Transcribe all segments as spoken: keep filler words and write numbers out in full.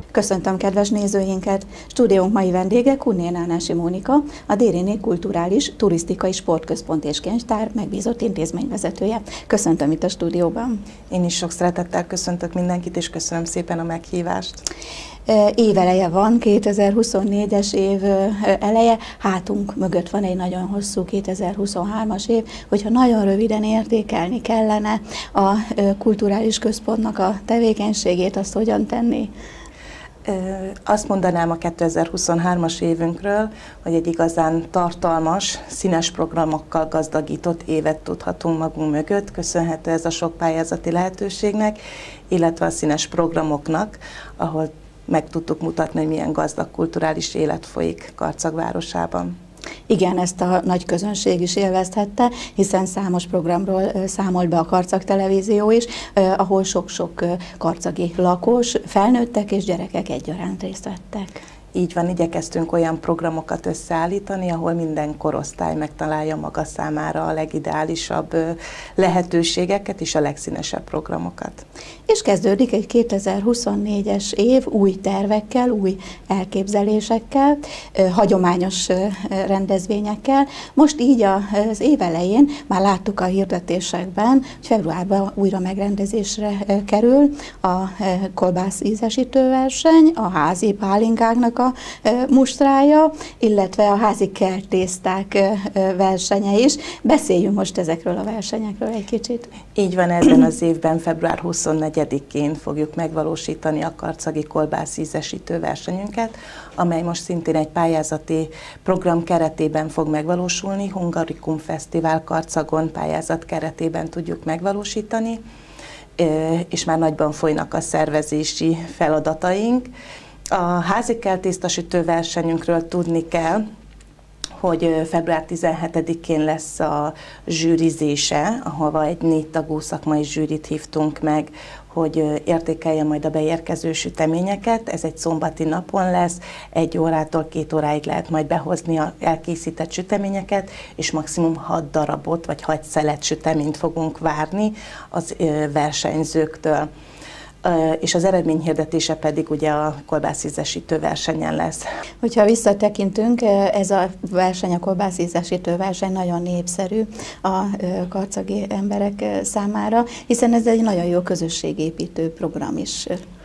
Köszöntöm kedves nézőinket! Stúdiónk mai vendége Kunné Nánási Mónika, a Dériné Kulturális, Turisztikai Sportközpont és Kincstár megbízott intézményvezetője. Köszöntöm itt a stúdióban. Én is sok szeretettel köszöntök mindenkit, és köszönöm szépen a meghívást. Éveleje van, kétezer-huszonnégyes év eleje, hátunk mögött van egy nagyon hosszú kétezer-huszonhármas év, hogyha nagyon röviden értékelni kellene a kulturális központnak a tevékenységét, azt hogyan tenni? Azt mondanám a kétezer-huszonhármas évünkről, hogy egy igazán tartalmas, színes programokkal gazdagított évet tudhatunk magunk mögött, köszönhető ez a sok pályázati lehetőségnek, illetve a színes programoknak, ahol meg tudtuk mutatni, hogy milyen gazdag kulturális élet folyik Karcag városában. Igen, ezt a nagy közönség is élvezhette, hiszen számos programról számolt be a Karcag Televízió is, ahol sok-sok karcagi lakos, felnőttek és gyerekek egyaránt részt vettek. Így van, igyekeztünk olyan programokat összeállítani, ahol minden korosztály megtalálja maga számára a legideálisabb lehetőségeket és a legszínesebb programokat. És kezdődik egy kétezer-huszonnégyes év új tervekkel, új elképzelésekkel, hagyományos rendezvényekkel. Most így az év elején már láttuk a hirdetésekben, hogy februárban újra megrendezésre kerül a kolbász ízesítőverseny, a házi pálinkáknak a mustrája, illetve a házi kertészták versenye is. Beszéljünk most ezekről a versenyekről egy kicsit. Így van, ebben az évben február huszonnegyedikén fogjuk megvalósítani a karcagi kolbász ízesítő versenyünket, amely most szintén egy pályázati program keretében fog megvalósulni, Hungarikum Fesztivál Karcagon pályázat keretében tudjuk megvalósítani, és már nagyban folynak a szervezési feladataink. A házi kertésztasütő versenyünkről tudni kell, hogy február tizenhetedikén lesz a zsűrizése, ahova egy négy tagú szakmai zsűrit hívtunk meg, hogy értékelje majd a beérkező süteményeket. Ez egy szombati napon lesz, egy órától két óráig lehet majd behozni az elkészített süteményeket, és maximum hat darabot, vagy hat szelet süteményt fogunk várni az versenyzőktől. És az eredményhirdetése pedig ugye a kolbászízesítő versenyen lesz. Hogyha visszatekintünk, ez a verseny, a kolbászízesítő verseny nagyon népszerű a karcagi emberek számára, hiszen ez egy nagyon jó közösségépítő program is.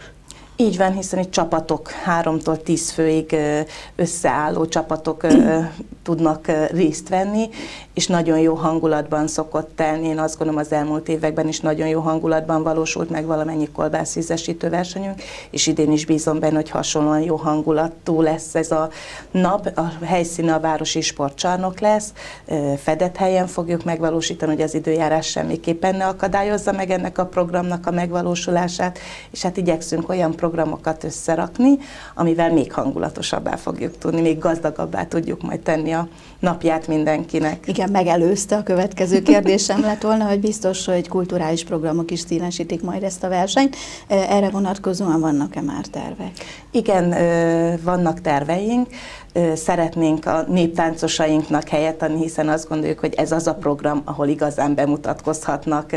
Így van, hiszen itt csapatok, háromtól tíz főig összeálló csapatok tudnak részt venni, és nagyon jó hangulatban szokott telni. Én azt gondolom, az elmúlt években is nagyon jó hangulatban valósult meg valamennyi kolbászízesítő versenyünk, és idén is bízom benne, hogy hasonlóan jó hangulatú lesz ez a nap. A helyszíne a Városi Sportcsarnok lesz, fedett helyen fogjuk megvalósítani, hogy az időjárás semmiképpen ne akadályozza meg ennek a programnak a megvalósulását, és hát igyekszünk olyan programokat összerakni, amivel még hangulatosabbá fogjuk tudni, még gazdagabbá tudjuk majd tenni a napját mindenkinek. Igen, megelőzte a következő kérdésem lett volna, hogy biztos, hogy kulturális programok is színesítik majd ezt a versenyt. Erre vonatkozóan vannak-e már tervek? Igen, vannak terveink. Szeretnénk a néptáncosainknak helyet adni, hiszen azt gondoljuk, hogy ez az a program, ahol igazán bemutatkozhatnak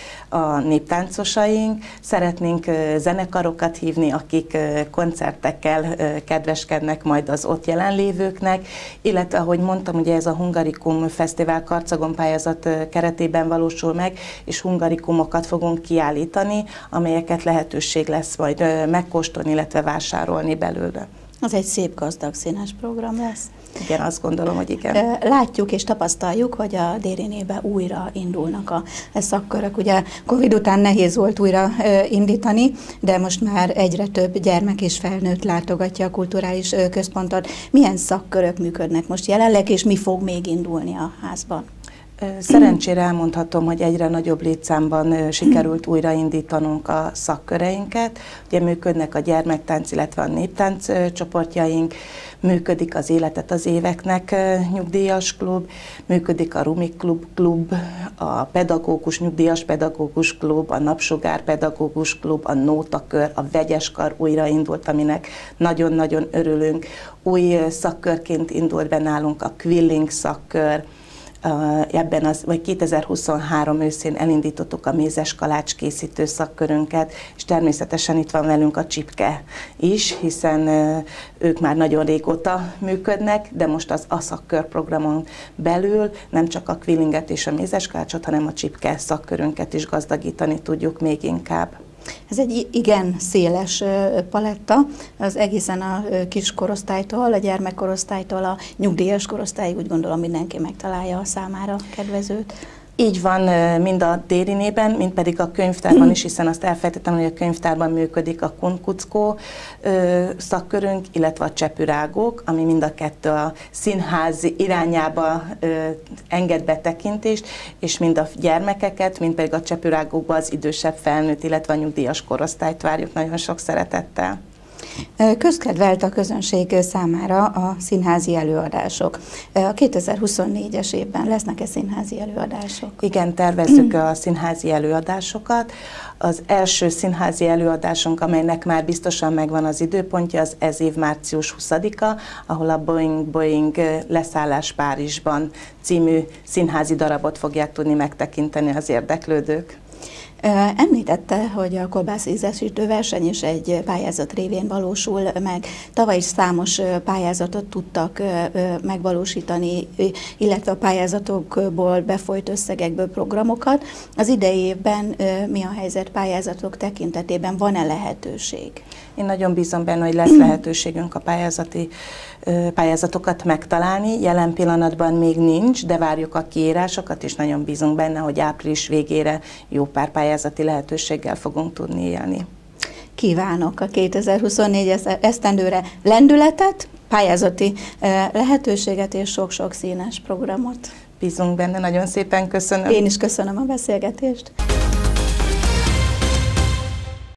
a néptáncosaink. Szeretnénk zenekarokat hívni, akik koncertekkel kedveskednek majd az ott jelenlévőknek, illetve, ahogy mondtam, ugye ez a Hungarikum Fesztivál Karcagon pályázat keretében valósul meg, és hungarikumokat fogunk kiállítani, amelyeket lehetőség lesz majd megkóstolni, illetve vásárolni belőle. Az egy szép, gazdag, színes program lesz. Igen, azt gondolom, hogy igen. Látjuk és tapasztaljuk, hogy a Dérinébe újra indulnak a szakkörök. Ugye Covid után nehéz volt újra indítani, de most már egyre több gyermek és felnőtt látogatja a kulturális központot. Milyen szakkörök működnek most jelenleg, és mi fog még indulni a házban? Szerencsére elmondhatom, hogy egyre nagyobb létszámban sikerült újraindítanunk a szakköreinket. Ugye működnek a gyermektánc, illetve a néptánc csoportjaink, működik az Életet az éveknek nyugdíjas klub, működik a Rumi klub, klub, a pedagógus, nyugdíjas pedagógus klub, a Napsugár pedagógus klub, a Nótakör, a Vegyeskar újraindult, aminek nagyon-nagyon örülünk. Új szakkörként indult be nálunk a Quilling szakkör, ebben az, vagy kétezer-huszonhárom őszén elindítottuk a mézes kalács készítő szakkörünket, és természetesen itt van velünk a Csipke is, hiszen ők már nagyon régóta működnek, de most az a szakkörprogramon belül nem csak a quillinget és a mézes kalácsot, hanem a Csipke szakkörünket is gazdagítani tudjuk még inkább. Ez egy igen széles paletta, az egészen a kis korosztálytól, a gyermekkorosztálytól a nyugdíjas korosztályig, úgy gondolom mindenki megtalálja a számára kedvezőt. Így van, mind a Dérinében, mind pedig a könyvtárban is, hiszen azt elfelejtettem, hogy a könyvtárban működik a Kunkuckó szakkörünk, illetve a csepürágók, ami mind a kettő a színház irányába ö, enged betekintést, és mind a gyermekeket, mind pedig a csepürágókba az idősebb felnőtt, illetve a nyugdíjas korosztályt várjuk nagyon sok szeretettel. Közkedvelt a közönség számára a színházi előadások. A kétezer-huszonnégyes évben lesznek-e színházi előadások? Igen, tervezzük a színházi előadásokat. Az első színházi előadásunk, amelynek már biztosan megvan az időpontja, az ez év március huszadika, ahol a Boeing Boeing Leszállás Párizsban című színházi darabot fogják tudni megtekinteni az érdeklődők. Említette, hogy a kolbászízesítő verseny is egy pályázat révén valósul meg. Tavaly is számos pályázatot tudtak megvalósítani, illetve a pályázatokból befolyt összegekből programokat. Az idei évben mi a helyzet pályázatok tekintetében? Van-e lehetőség? Én nagyon bízom benne, hogy lesz lehetőségünk a pályázati pályázatokat megtalálni. Jelen pillanatban még nincs, de várjuk a kiírásokat, és nagyon bízunk benne, hogy április végére jó pár pályázati lehetőséggel fogunk tudni élni. Kívánok a kétezer-huszonnégy esztendőre lendületet, pályázati lehetőséget és sok-sok színes programot. Bízunk benne, nagyon szépen köszönöm. Én is köszönöm a beszélgetést.